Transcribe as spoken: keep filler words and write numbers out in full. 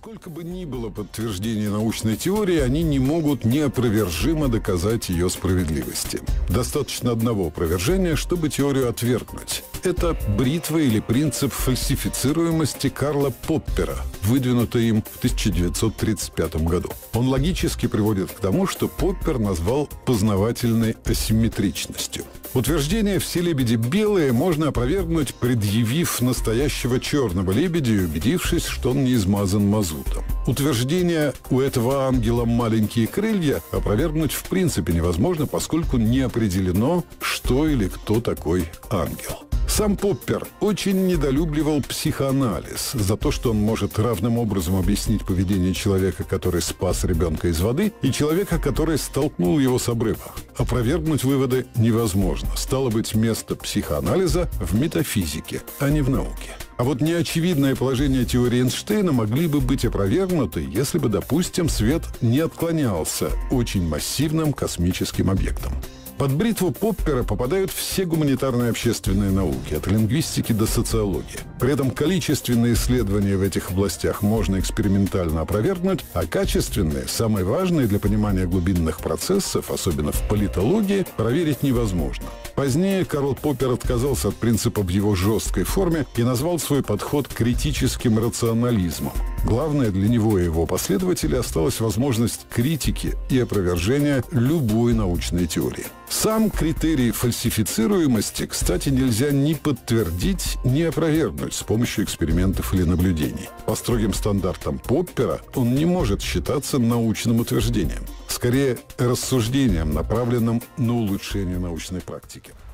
Сколько бы ни было подтверждений научной теории, они не могут неопровержимо доказать ее справедливости. Достаточно одного опровержения, чтобы теорию отвергнуть. Это бритва или принцип фальсифицируемости Карла Поппера, выдвинутый им в тысяча девятьсот тридцать пятом году. Он логически приводит к тому, что Поппер назвал познавательной асимметричностью. Утверждение «все лебеди белые» можно опровергнуть, предъявив настоящего черного лебедя и убедившись, что он не измазан мазутом. Утверждение «у этого ангела маленькие крылья» опровергнуть в принципе невозможно, поскольку не определено, что или кто такой ангел. Сам Поппер очень недолюбливал психоанализ за то, что он может равным образом объяснить поведение человека, который спас ребенка из воды, и человека, который столкнул его с обрыва. Опровергнуть выводы невозможно. Стало быть, место психоанализа в метафизике, а не в науке. А вот неочевидное положение теории Эйнштейна могли бы быть опровергнуты, если бы, допустим, свет не отклонялся очень массивным космическим объектом. Под бритву Поппера попадают все гуманитарные общественные науки, от лингвистики до социологии. При этом количественные исследования в этих областях можно экспериментально опровергнуть, а качественные, самые важные для понимания глубинных процессов, особенно в политологии, проверить невозможно. Позднее Карл Поппер отказался от принципа в его жесткой форме и назвал свой подход критическим рационализмом. Главное для него и его последователей осталась возможность критики и опровержения любой научной теории. Сам критерий фальсифицируемости, кстати, нельзя ни подтвердить, ни опровергнуть с помощью экспериментов или наблюдений. По строгим стандартам Поппера он не может считаться научным утверждением, скорее рассуждением, направленным на улучшение научной практики.